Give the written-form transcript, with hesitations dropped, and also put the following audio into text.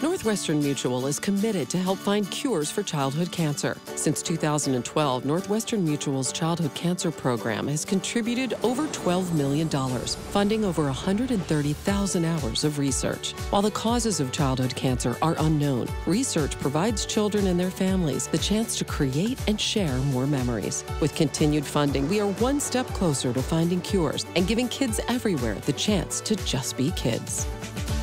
Northwestern Mutual is committed to help find cures for childhood cancer. Since 2012, Northwestern Mutual's childhood cancer program has contributed over $12 million, funding over 130,000 hours of research. While the causes of childhood cancer are unknown, research provides children and their families the chance to create and share more memories. With continued funding, we are one step closer to finding cures and giving kids everywhere the chance to just be kids.